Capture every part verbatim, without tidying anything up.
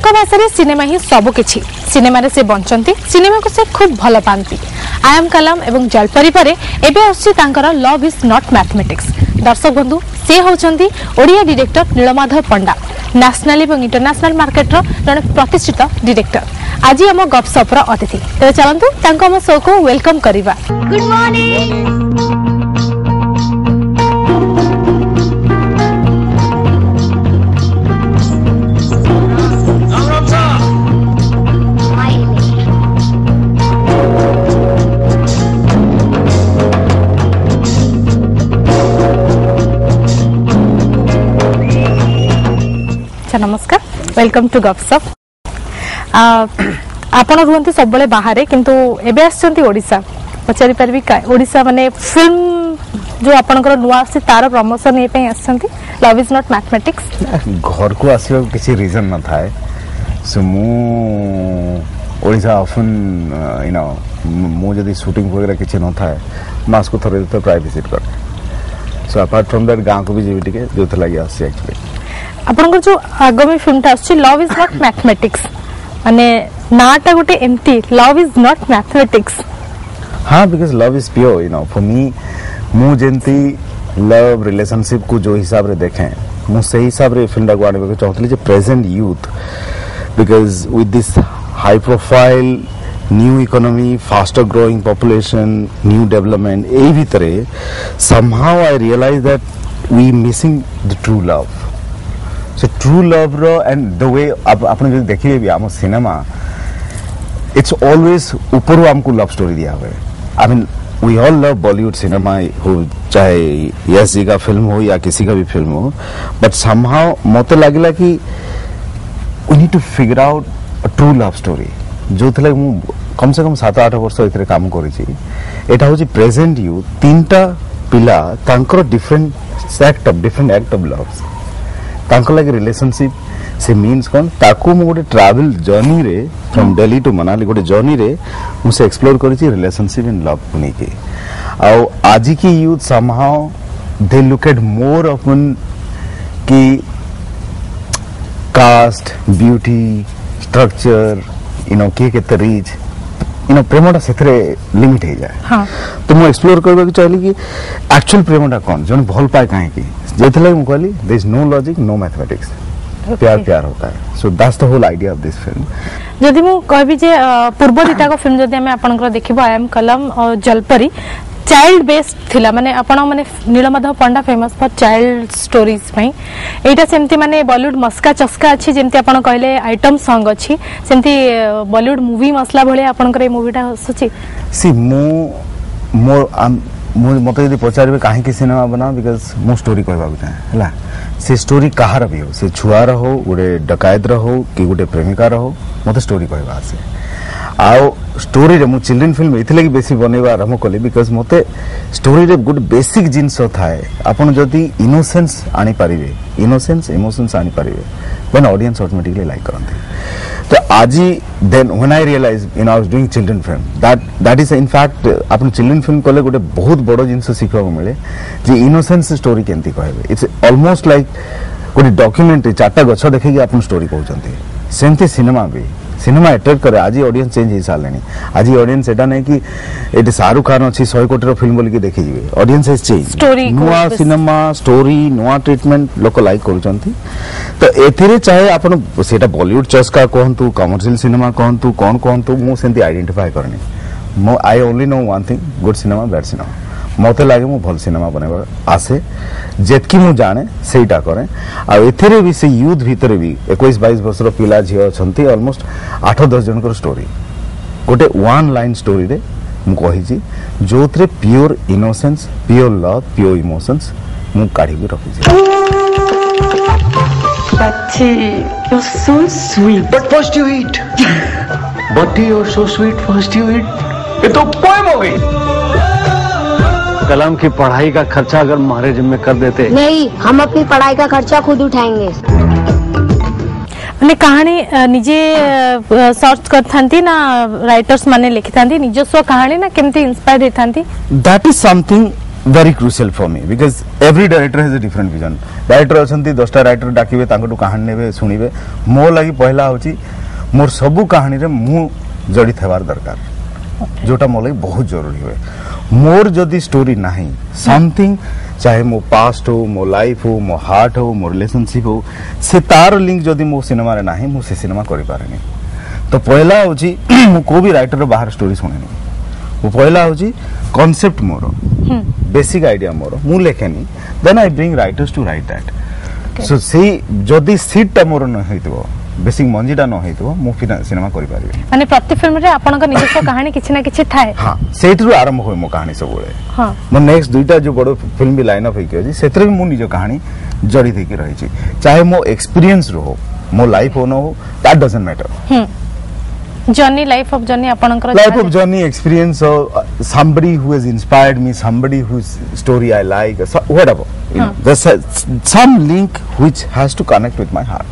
भाषा सिनेमा ही सबकिछि सिनेमा रे से बंचंती सिनेमा को से खूब भल पाती आई एम कलम एवं जलपरी पर एबे आछि तांकर लव इज नॉट मैथमेटिक्स। दर्शक बंधु से होचंती ओडिया डायरेक्टर नीलमाधव पंडा नेशनल एवं इंटरनेशनल मार्केट रो जने प्रतिष्ठित डायरेक्टर आज आम गपसप रो अतिथि तेरे चलंतु तांको हम शो को वेलकम करिवा। Good morning. नमस्कार वेलकम टू गपसप। आपण रुहंती सब बळे बाहरे किंतु एबे आछंती ओडिसा पचारि परबी का ओडिसा माने फिल्म जो आपनकर नुवा से तार प्रमोशन ए पे आछंती लव इज नॉट मैथमेटिक्स। घर को आसीबा किसी रीजन न थाए सो मु ओडिसा ऑफन यू नो मु जदी शूटिंग वगैरह किछि न थाए मास को थरे तो ट्राई विजिट कर सो अपार्ट फ्रॉम दैट गां को भी जेबी टिके जोथ लागि आसी एक्चुअली आपनकर जो आगामी फिल्म ता अछि लव इज नॉट मैथमेटिक्स माने नाटा गोटे empty love is not mathematics. हां because love is pure you know for me मु जेंती लव रिलेशनशिप को जो हिसाब रे देखें मु सही हिसाब रे फिल्म डाक आने के चाहतली जे present youth because with this high profile new economy faster growing population new development ए भीतरे somehow I realized that we missing the true love. So true love ro and the way आपने जो देखिए भी आम सिनेमा it's always ऊपर हमको love story दिया हुआ है। I mean we all love Bollywood cinema हो चाहे यस जी का फिल्म हो या किसी का भी फिल्म हो but somehow मते लागिला कि we need to figure out a true love story जो थले मु कम से कम सात आठ वर्ष इतरे काम करी छी एटा होची प्रेजेंट यू तीनटा पिला तांकर different sect of different act of love तांको लागे रिलेशनशिप से मीन्स कोन ताकू मु गोटे ट्रैवल जर्नी रे फ्रॉम दिल्ली टू मनाली गोटे जर्नी रे मु से एक्सप्लोर करी छी रिलेशनशिप इन लव कुनी के आ आज की youth somehow they look at more often की caste beauty structure you know के केते रीच यू नो प्रेमटा सेथरे लिमिट हे जाए। हां तो मु एक्सप्लोर करबा के चाहली कि एक्चुअल प्रेमटा कोन जन भल पाए काहे की जेथले मु कहली there is no logic no mathematics प्यार प्यार होता है so that's the whole idea of this film. जदि मु कहबी जे पूर्व दिटा को फिल्म जदि हम आपनकर देखिबो आई एम कलम और जलपरी चाइल्ड बेस्ड थिला माने आपण माने Nilamadhab Panda famous for child stories पई एटा सेमती माने बॉलीवुड मस्का चस्का अछि जेमती आपण कहले आइटम सॉन्ग अछि सेमती बॉलीवुड मूवी मसला भले आपनकर ए मूवीटा सची सी मु मोर मु मते यदि पचारबे काहे कि सिनेमा बना बिकॉज़ मु स्टोरी कहबा चाहे हला से स्टोरी कहार भी हो से छुआर हो गोटे डकायत हो कि गोटे प्रेमिका हो मते स्टोरी कहबा आसे आउ स्टोरी रे मु चिल्ड्रन फिल्म इथले कि बेसी बनेबा आरंभ कले बिकॉज़ मते स्टोरी रे गुड बेसिक जिंस थाए आपण जदी इनोसेंस आनी परिबे इनोसेंस इमोशंस आनी परिबे देन ऑडियंस ऑटोमेटिकली लाइक करंते तो आजी then when I realise in I was doing children film that that is in fact आपण चिल्ड्रन फिल्म कले गोटे बहुत बड़ जिंस सिखबा को मिले जे इनोसेंस स्टोरी केंती कहबे इट्स ऑलमोस्ट लाइक गोटे डॉक्यूमेंटरी चारटा गछ देखि कि आपण स्टोरी कहउचंती सेमती सिनेमा भी सिनेमा अट्रैक्ट करे आज ऑडियंस चेंज हो सारे आज ऑडियंस एटा नहीं कि एटे शाहरुख खान अच्छी सौ कोटी फिल्म बोल के देखी जी ऑडियंस इज चेंज नुआ सिनेमा स्टोरी नुआ ट्रीटमेंट लोक लाइक करूचंती तो एथिरे चाहे आपण सेटा बॉलीवुड चस्का कहंतु कमर्शियल सिनेमा कहंतु कोन कहंतु मु सेंती आइडेंटिफाई करनी मो I only know one thing good cinema bad cinema मते लागे मु भल सिनेमा बनेबा आसे जेतकी मु जाने सेटा करे आ एथरे भी से यूथ भीतर भी इक्कीस बाईस वर्ष रो पिला झियो छंती ऑलमोस्ट आठ दस जन कर स्टोरी गोटे वन लाइन स्टोरी रे मु कहि छी जोथरे pure innocence pure love pure emotions मु काढी भी रखि छी। Batti, you're so sweet. But first you eat. Batti, you're so sweet. First you eat. ये तो पोएम हो गई। कलम की पढ़ाई का खर्चा अगर हमारे जिम्मे कर देते। नहीं, हम अपनी पढ़ाई का खर्चा खुद उठाएंगे। माने कहानी निजे सर्च करथांती ना राइटर्स माने लिखिथांती निजस्व कहानी ना केमती इंस्पायर हेथांती that is something very crucial for me because every director has a different vision. Director अछंती दसटा राइटर डाकिबे तांकटू कहानी नेबे सुनिबे मो लागि पहिला होची मोर सबु कहानी रे मु जड़ित हेबार दरकार जोटा मो लागि बहुत जरूरी होय मोर जदी स्टोरी नाही समथिंग चाहे मो पास्ट हो मो लाइफ हो मो हार्ट हो मो रिलेशनशिप हो से तार लिंक जदी मो सिनेमा रे नाही मो से सिनेमा करि पारेनी तो पहिला होची मु को भी राइटर रो बाहर स्टोरी सुनेनी वो पहिला होची कॉन्सेप्ट मोर बेसिक आइडिया मोर मु लेखेनी then I bring writers to write that so से जदी सीट ता मोर न हेतबो बेसिक मंजीटा न हेतबो मु सिनेमा करि पारिबे माने प्रति फिल्म रे आपन का निजस्व कहानी किछि ना किछि थाए हां सेठरु आरंभ होय मो कहानी सब बेले हां मो नेक्स्ट दुईटा जो बड़ो फिल्म भी लाइन अप हेके अछि सेतरे मु निज कहानी जड़ी देके रही छी चाहे मो एक्सपीरियंस रो मो लाइफ हो न हो दैट डजंट मैटर हम जर्नी लाइफ ऑफ जर्नी आपनकर life of journey experience or somebody who has inspired me somebody whose story I like so, whatever you know there's a, some link which has to connect with my heart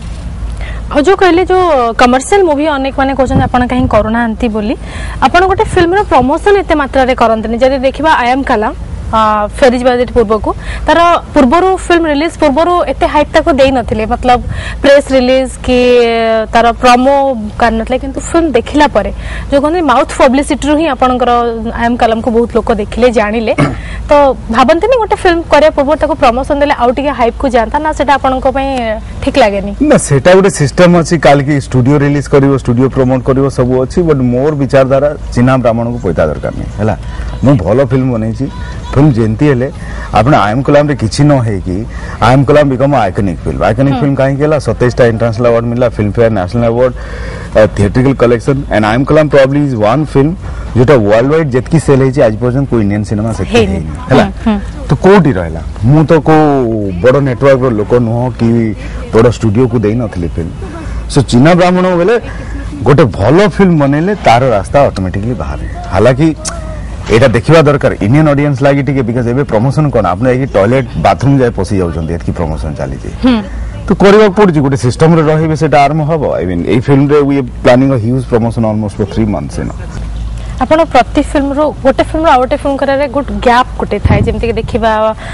और जो कहले जो commercial movie अनेक माने कहछन आपन कहीं करूना आंती बोली आपन गोटे फिल्म रो प्रमोशन एते मात्रा रे करंतनी जदी देखिबा आई एम कलाम फेरिज बजेट पूर्व को तार पूर्वरु फिल्म रिलीज पूर्वरु एते हाइप तक देई नथिले मतलब प्रेस रिलीज की तार प्रोमो करनथले किंतु फिल्म देखिला परे जो कोन माउथ पब्लिसिटी रु ही आपनकर आई एम कलम को बहुत लोक देखिले जानिले तो भाबंते नि गोटे फिल्म करे पूर्व तक प्रमोशन देले आउट के हाइप को जानता ना सेटा आपन को पई ठीक लागेनी ना सेटा गोटे सिस्टम अछि काल की स्टूडियो रिलीज करिवो स्टूडियो प्रमोट करिवो सब अछि बट मोर विचारधारा चिन्हा ब्राह्मण को पैसा दरकार नहीं हैला मु भलो फिल्म बनै छी फिल्म जेंती हेले आपने आई एम कलाम रे किछि न है कि I am Kalam become iconic film iconic film काहे केला सत्ताईस टा इंटरनेशनल अवार्ड मिला Filmfare national award theatrical collection and I am Kalam probably is one film जेटा वर्ल्ड वाइड जेतकी सेल है आज पर्यंत कोई इंडियन सिनेमा से हैला तो कोठी रहला मु तो को बड़ नेटवर्क रो लोक न कि बड़ स्टूडियो को देई नथले फिल्म सो चिन्हा ब्राह्मण बेले गोटे भलो फिल्म बनेले तार रास्ता ऑटोमेटिकली बाहर हालांकि एटा देखिबा दरकार इंडियन ऑडियंस लागि ठीक है बिकॉज़ एबे प्रमोशन कोन आपने एकी टॉयलेट बाथरूम जाय पसी जाउछन एतकी प्रमोशन चाली जे तो करबा पड़छि गोटे सिस्टम रे रहिबे सेटा आरंभ हबो आई मीन ए फिल्म रे we planning a huge promotion almost for three months you know आपण प्रति फिल्म रो गोटे फिल्म रो आउटे फिल्म करे रे गुड गैप गोटे थाय जेमते कि देखिबा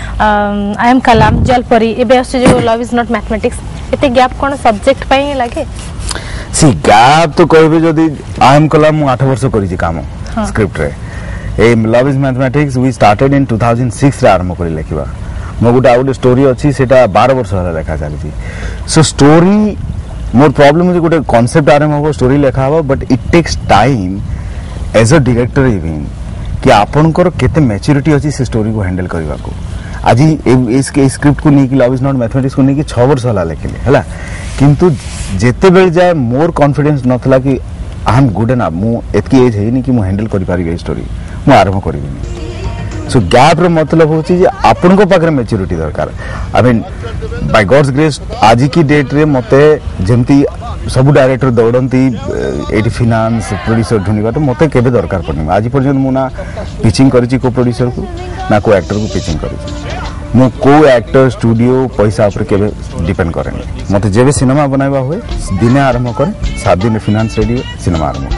आई एम कलाम जलपरी एबे आसे जो लव इज नॉट मैथमेटिक्स एते गैप कोन सब्जेक्ट पई लागे सी गैप तो कहबे जदी आई एम कलाम आठ वर्ष करि जे काम स्क्रिप्ट रे ए love is mathematics we started in two thousand six रे आरंभ करि लेखिबा मो गुटा आउट स्टोरी अछि सेटा बारह वर्ष होला लेखा चली सो स्टोरी मोर प्रॉब्लम है गोटे कांसेप्ट आरंभ हो स्टोरी लेखा हो but it takes time as a director even कि आपनकर केते मैच्योरिटी अछि से स्टोरी को हैंडल करबा को आज इसके स्क्रिप्ट को नहीं कि लव इज नॉट मैथमेटिक्स को नहीं कि छह वर्ष होला लेखिले हला किंतु जेते बेल जाय मोर कॉन्फिडेंस नथला कि आई एम गुड एनफ मु एतकी एज है नहीं कि मु हैंडल करि पारिबे स्टोरी मु आरंभ करिबिनी सो गैप रो मतलब होची जे आपन को पाखरे मैच्योरिटी दरकार I mean by God's grace आज की डेट रे मते जेमती सब डायरेक्टर दौड़ती एटी फाइनेंस प्रोड्यूसर ढूंढवा तो मते केबे दरकार पड़नी आज पर्यंत मु ना पिचिंग करिछि को प्रोड्यूसर को ना को एक्टर को पिचिंग करिछि मु को एक्टर स्टूडियो पैसा ऊपर केबे डिपेंड करेनी मते जेबे सिनेमा बनाइबा होय दिने आरंभ करे सात दिन फाइनेंस रेडी सिनेमा आरंभ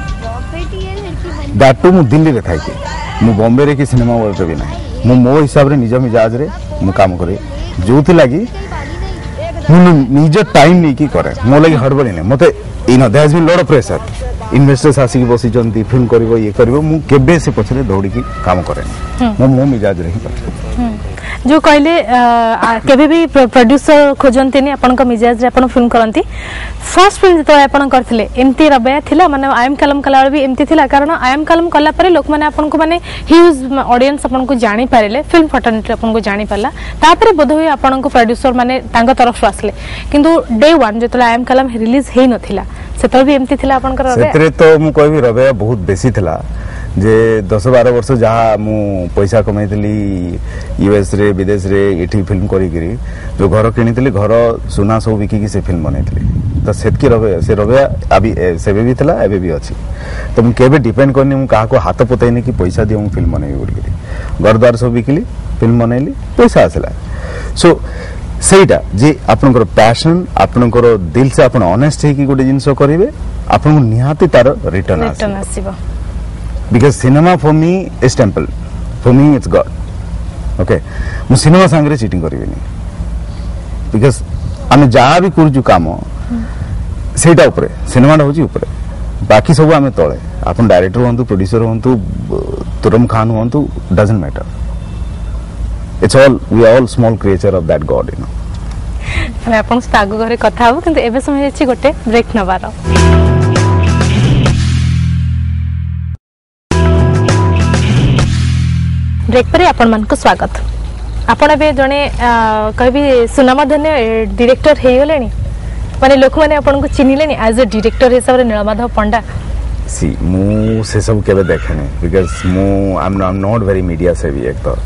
करे दैट टू मु दिल्ली रे थाई के मु बॉम्बे रे के सिनेमा वर्ल्ड भी नाही मु मो हिसाब रे निज मिजाज रे मु काम करे जोथि लागि मु निज टाइम नहीं की करे मो लागि हड़बड़ी नहीं मते in there has been lot of pressure investors आसी की बसी जंती फिल्म करबो ये करबो मु केबे से पछरे दौड़ी की काम करे मो मो मिजाज रे ही करे जो कहले केबे भी प्रोड्यूसर खोजंती नि आपन को मिजाज रे आपन फिल्म करंती फर्स्ट फिल्म तो आपन करथिले एमती रबे थिला माने आई एम कलम कला भी एमती थिला कारण आई एम कलम कला परे लोक माने आपन को माने ह्यूज ऑडियंस आपन को जानि पारेले फिल्म फटनट आपन को जानि पाला तापरे बोध होय आपन को प्रोड्यूसर माने तांग तरफ आसले किंतु डे वन जेतला आई एम कलम रिलीज हे नथिला सेतर भी एमती थिला आपन कर रबे सेतरे तो मु कहबी रबे बहुत बेसी थिला जे दस बारह वर्ष जहाँ मु पैसा कमाई यूएस रे विदेश रे एठी फिल्म करी गिरी जो घर किनी घर सुना सब बिकी से फिल्म बनई तो सेतकी रबे से रबे अभी सेबे भी थिला एबे भी अछि तो मु केबे डिपेंड करनी मु काहा को हाथ पतैनी कि पैसा दियो मु फिल्म बनई बोली घर द्वार सब बिकिली फिल्म बनैली पैसा आसला सो सेटा जे आपनकर पैशन आपनकर दिल से आपन ऑनेस्ट है कि गोटे जिंस करिवे आपन निहाती तार रिटर्न आसीबो because cinema for me is temple for me it's god okay मु सिनेमा संगे चीटिंग करिवेनी बिकॉज आमे जहाँ भी करूछु काम सेटा ऊपर सिनेमा होची ऊपर बाकी सब आमे तळे आपण डायरेक्टर होंतु प्रोड्यूसर होंतु तुरम खान होंतु doesn't matter it's all we are all small creature of that God you know ଆମେ ଆପଣଙ୍କ ସହିତ ଆଗ ଘରେ କଥା ହବୁ କିନ୍ତୁ ଏବେ ସମୟ ଅଛି ଗୋଟେ ବ୍ରେକ୍ ନେବାର ବ୍ରେକ୍ ପରେ ଆପଣମାନଙ୍କୁ ସ୍ୱାଗତ ଆପଣ ଏବେ ଜଣେ କହିବି ସୁନାମଧନ୍ୟ ଡିରେକ୍ଟର ହେଇଗଲେଣି ମାନେ ଲୋକମାନେ ଆପଣଙ୍କୁ ଚିହ୍ନିଲେଣି ଆଜ୍ ଏ ଡିରେକ୍ଟର ହିସାବରେ ନୀଳମାଧବ ପଣ୍ଡା सी मु से सब केबे देखेनी बिकॉज मु I am not very media savvy एक तो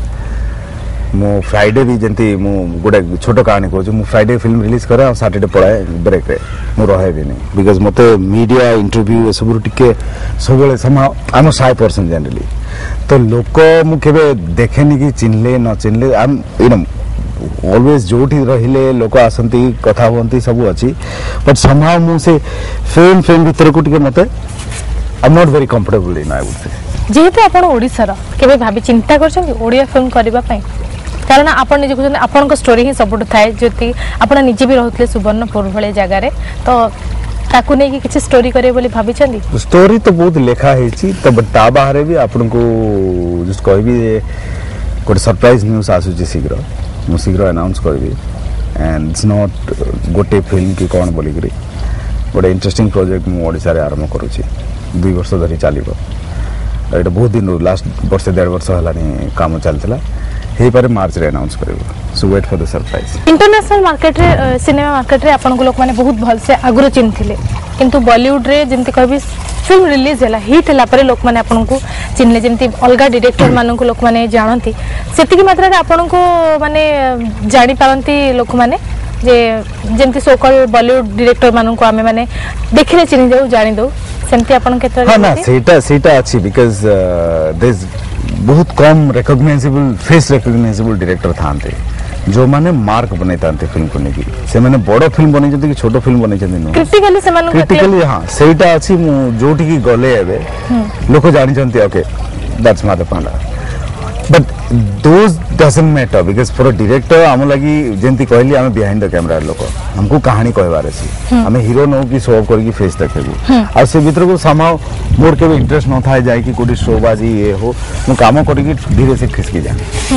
मु फ्राइडे भी जंती मु गोटे छोट कहानी कहूँ मु फ्राइडे फिल्म रिलीज करे और सैटरडे पढ़ाए ब्रेक रे मु रहे भी नहीं बिकॉज मते मीडिया इंटरव्यू ए सब टिके सब सम I am shy person generally तो लोक मु केबे देखेनी कि चिन्हले न चिन्हले I am you know always जोठी रहिले लोक आसंती कथा होंती सब अच्छी बट समहाउ मु से फिल्म फिल्म भीतर को टिके मते I am not very comfortable in I would say जेहेतु आपण ओडिसा रो केबे भाबी चिंता करछन ओडिया फिल्म करबा पई कारण आपण निजे कहते आपण को स्टोरी ही सबुठ थाए जति आपण निजे भी रहतले सुवर्णपुर भले जगह रे तो ताकू नै कि किछ स्टोरी करे बोली भाबी चंदी स्टोरी तो बहुत लेखा हेची तो ता बाहर भी आपण को जस्ट कहबी कोड सरप्राइज न्यूज़ आसु जे शीघ्र मु शीघ्र अनाउंस करबी एंड इट्स नॉट गोटे फिल्म की कोन बोली करी गोटे इंटरेस्टिंग प्रोजेक्ट मु ओडिसा रे आरंभ करूची दुई वर्ष धरी चलिबो एटा बहुत दिन लास्ट वर्ष डेढ़ वर्ष हलानी काम चलतला हे पर मार्च रे अनाउंस करबो so wait for the surprise international market रे सिनेमा मार्केट रे आपन को लोक माने बहुत भल से आगुरो चिन्हथिले किंतु बॉलीवुड रे जेंति कहबी फिल्म रिलीज होला हिट होला पर लोक माने आपन को चिन्हले जेंति अलगा डायरेक्टर मानन को लोक माने जानती सेति की मात्रा रे आपन को माने जानि पारंती लोक माने जे जेंति सोकल बॉलीवुड डायरेक्टर मानन को आमे माने देखिले चिन्ह जाऊ जानि दो सेंति आपन केतर हां ना सेटा सेटा अछि बिकॉज़ देयर इज बहुत कम रिकॉग्नाइजेबल फेस रिकॉग्नाइजेबल डायरेक्टर थांते जो माने मार्क बनै तांते फिल्म को नेकी से माने बड़ फिल्म बनै जति कि छोटो फिल्म बनै जति नो क्रिटिकली से मानन क्रिटिकली हां सेटा अछि मु जोटी की गले एबे लोक जानि जंती okay that's my the Panda but those doesn't matter because for a director हम लगी जेंती कहली हम बिहाइंड द कैमरा लोक हमको कहानी कहबार अछि हमें हीरो नो की शो करके फेस देखेबू आ से भीतर को समाव मोर के इंटरेस्ट न थाए जाय कि कोडी शो बाजी ये हो मु काम करके धीरे से खिसकी जा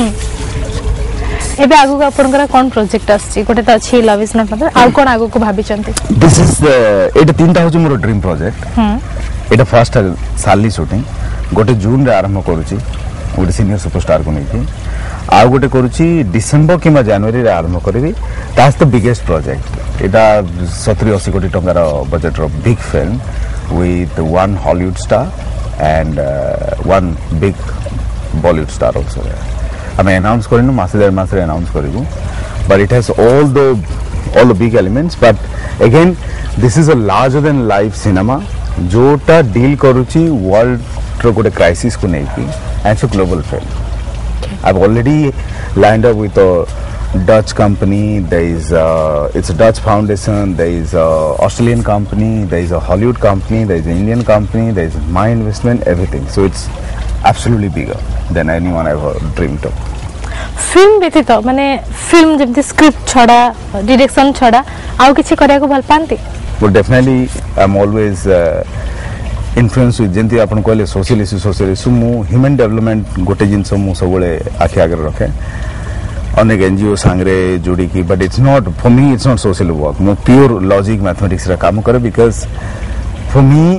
एबे आगु आपनकर कोन प्रोजेक्ट आछि गोटे त अछि लव इज नॉट मदर आ कोन आगु को भाबी चंती दिस इज एटा तीनटा हो मोर ड्रीम प्रोजेक्ट एटा फर्स्ट साली शूटिंग गोटे जून रे आरंभ करूची गोटे सीनियर सुपरस्टार को नहीं आ गोटे करूची डिसेंबर किमा जनवरी रे आरंभ करबी दैट्स द बिगेस्ट प्रोजेक्ट एटा सत्तर अस्सी कोटी टंकार बजेट रो big film with one Hollywood star and one big Bollywood star also हमें अनाउंस करिनु मासे डेढ़ मास रे अनाउंस करिबु but it has all the all the big elements but again this is a larger than life cinema जोटा deal करूची world रो गोटे क्राइसिस को नहीं की and a global film I've already lined up with a Dutch company. There is uh, it's a Dutch foundation. There is a Australian company. There is a Hollywood company. There is an Indian company. There is my investment. Everything. So it's absolutely bigger than anyone ever dreamed of. Film व्यतीत माने film जेमति script छडा direction छडा आउ किछि करिया को भल पांती Well, definitely I'm always uh, influence हुई जेंती आपन कहले सोशल इश्यू सोशल इश्यू मु ह्यूमन डेवलपमेंट गोटे जिंस मु सबले आखि आगे रखे अनेक एनजीओ सांगरे जोड़ी की but it's not for me it's not social work मु प्योर लॉजिक मैथमेटिक्स रा काम करे because for me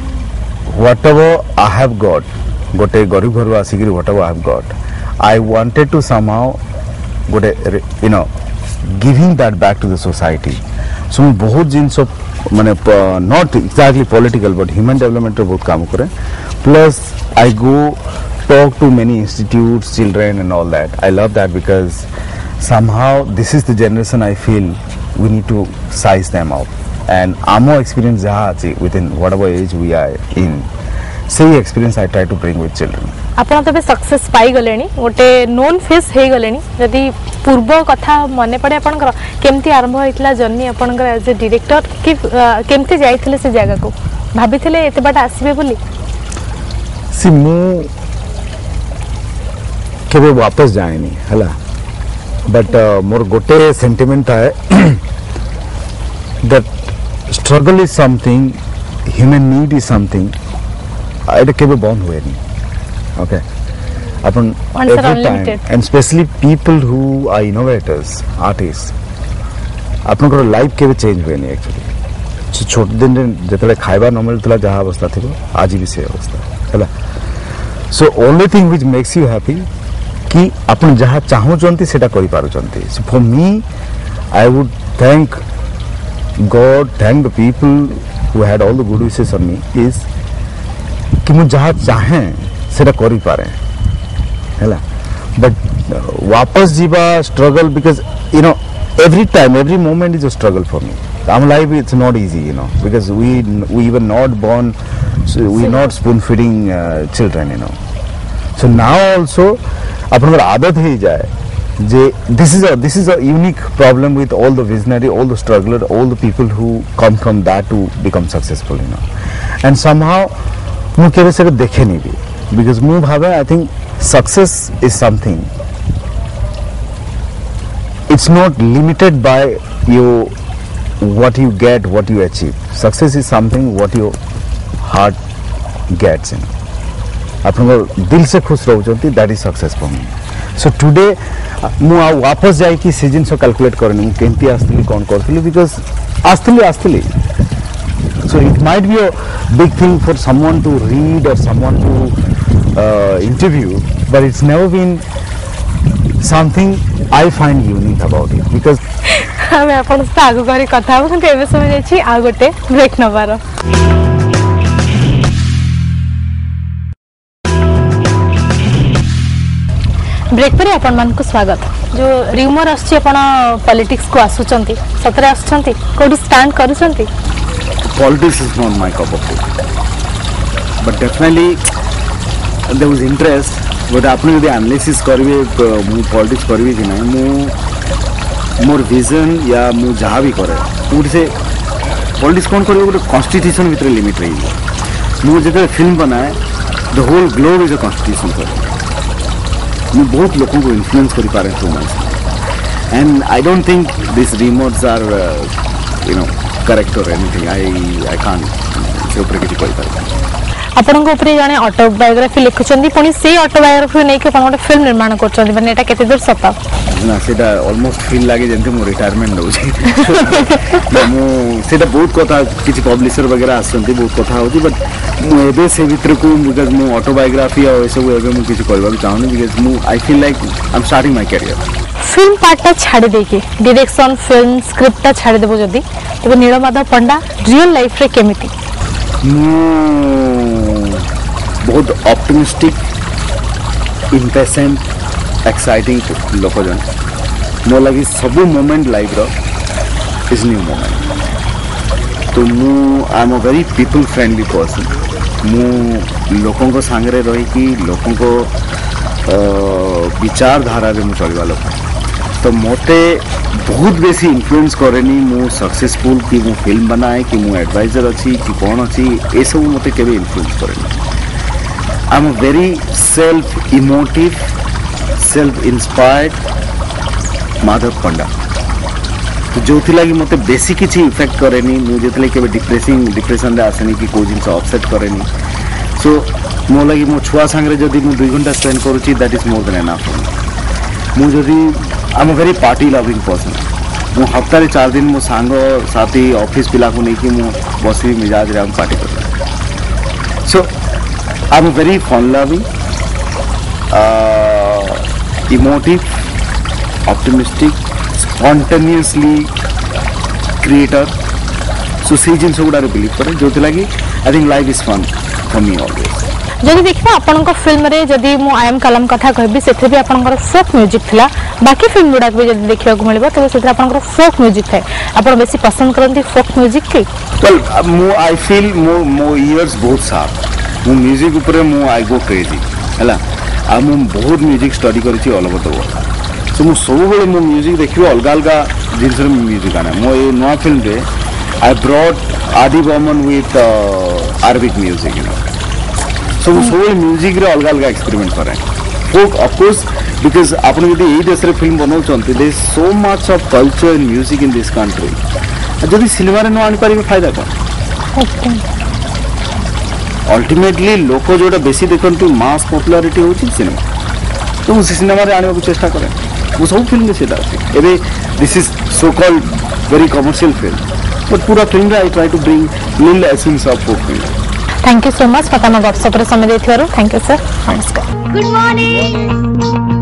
whatever I have got गोटे गरीब घर आसिक whatever I have got I wanted to somehow गोटे you know giving that back to the society so मु बहुत जिंस माने not exactly political but human development बहुत काम करे plus I go talk to many institutes children and all that I love that because somehow this is the generation I feel we need to size them out and आमो experience जहाँ अच्छी within whatever age we are in सही experience I try to bring with children आपण तबे success पाई गलेनी गोटे known face हे गलेनी यदि पूर्व कथा मने पड़े आपनकर केमती आरंभ होइतला जर्नी आपनकर एज ए डायरेक्टर कि केमती जाइथिले से जगह को भाबिथिले एते बाटा आसीबे बोली सी मु केबे वापस जाएनी हला बट मोर गोटे सेंटिमेंट है that struggle is something human need is something एटा केबे बंद हुए नहीं ओके अपन Once are every time unlimited. and especially people who are innovators artists अपन को लाइफ केबे चेंज हुए नहीं एक्चुअली छोट दिन जतले खाइबा न मिलतला जहा अवस्था थिबो आज भी से अवस्था हला so only thing which makes you happy कि अपन जहा चाहू चंती सेटा करि पारु चंती so for me I would thank God thank the people who had all the good wishes on me is कि मु जहा चाहे सेटा करि पारे हला बट वापस जीवा struggle because you know every time every moment is a struggle for me our life it's not easy you know because we we were not born so we not spoon feeding uh, children you know so now also अपन आदत ही जाए जे this is a this is a unique problem with all the visionary all the struggler all the people who come from that to become successful you know and somehow मु केबे से देखे नहीं भी because मु भावे I think success is something it's not limited by your what you get what you achieve success is something what your heart gets in अपन दिल से खुश रहउचंती that is success for me so today मु आ वापस जाई कि season so calculate करनी केंती आस्तली कोन करथली बिकॉज़ आस्तली आस्तली so it might be a big thing for someone to read or someone to uh, interview but it's never been something I find unique about it because ଆମେ ଆପଣ ସହିତ ଆଗକୁ କରି କଥା ହବୁ କିନ୍ତୁ ଏବେ ସମୟ ଯାଇଛି ଆଉ ଗୋଟେ ବ୍ରେକ୍ ନବାର ब्रेक पर आपण मान को स्वागत जो र्यूमर आछि आपण पॉलिटिक्स को आसुचंती सतरे आसुचंती कोडी स्टैंड करूचंती politics is not my cup of tea but definitely there was interest but आपने यदि एनालिसिस करबे मु पॉलिटिक्स करबे कि नहीं मु मोर विजन या मु जहाँ भी करे पूरी से पॉलिटिक्स कौन करबे गोटे कॉन्स्टिट्यूशन भीतर लिमिट रही मु जब फिल्म बनाए the whole globe is a constitution कर मु बहुत लोगों को इन्फ्लुएंस कर पारे through my and I don't think this remotes are you know correct और anything I I can't say ऊपर किसी कोई पारे आपन को ऊपर जाने ऑटोबायोग्राफी लिखुचंदी पुनी से ऑटोबायोग्राफी नै के अपन फिल्म निर्माण करचंदी माने एटा केते दूर सता ना सेटा ऑलमोस्ट फील लागे जेंते मो रिटायरमेंट दउ छी मो सेटा बहुत कथा किछि पब्लिशर वगैरह आसंती बहुत कथा होती बट मो एबे से भीतर को बिकॉज़ मो ऑटोबायोग्राफी और सब एबे मो किछि करबा चाहनी बिकॉज़ मो I feel like I am starting my career film पार्टटा छाड़ी देके डायरेक्शन फिल्म स्क्रिप्टटा छाड़ी देबो जदी तबे नीलमाधव पंडा रियल लाइफ रे केमिति बहुत ऑप्टिमिस्टिक इम्पेशेंट एक्साइटिंग लोक जन मो लगी सब मोमेंट लाइफ रो इज न्यू मोमेंट तो मु I am a very people friendly person मु लोकों को सांगरे रही कि लोकों को विचारधारा रे मु चलवा लोक तो मोटे बहुत बेसी इन्फ्लुएंस करेनी मु सक्सेसफुल कि मु फिल्म बनाए कि मु एडवाइजर अच्छी कि कौन अच्छी ए सब मते केबे इन्फ्लुएंस करेनी I am a very self emotive self inspired Madhav Panda तो जो लगी मते बेसी किछि इफेक्ट करेनी मु जेतले केबे डिप्रेसिंग डिप्रेशन रे आसेनी कि कोई जिंस अपसेट करेनी सो मो लगी मो छुआ संगे जदी मु दो घंटा स्पेंड करूची that is more than enough मु जदी I am a very party loving person मु हफ्ता चार दिन मो सांग साथी ऑफिस पिला को नहीं कि मु बसी मिजाज रे हम पार्टी कर so I am very fun loving emotive optimistic spontaneously creator so से जिन सब गुड़ा बिलीव करे जो लगी I think life is fun for me always जदि देखिबा आपन फिल्म रे जदि मु आई एम कलम कथा कहबी सेथे भी आपन फोक म्यूजिक थिला बाकी फिल्म गुडा भी जदि देखिबा को मिलबो तो सेथे आपन फोक म्यूजिक है आपन बेसी पसंद करंती फोक म्यूजिक की वेल मु आई फील मो मो इयर्स बहुत शार्प मु म्यूजिक ऊपर मु आई गो क्रेजी हला आ मु बहुत म्यूजिक स्टडी करछि all over the world so मु सब बेले मु म्यूजिक देखिबो अलगा अलगा जिनस रे म्यूजिक आना मो ए नवा फिल्म रे I brought Adi Burman with Arabic music you know so सब म्यूजिक रे अलग अलग एक्सपेरिमेंट करे फोक ऑफ कोर्स बिकज आप यदि देश में फिल्म बनाऊँच the so much of culture and music in this country जब सिनेमा न आनी पारे फायदा कौन अल्टीमेटली लोक जोटा बेसी देखते मास पॉपुलारिटी होची सिनेमा तो उस सिनेमा रे आने को चेष्टा करें वो सब फिल्म में सेटा एबे this is so called very commercial film but पूरा फिल्म रे I try to bring little essence of folk film thank you so much पता गपसप समय देथिबारु थैंक यू सर नमस्कार गुड मॉर्निंग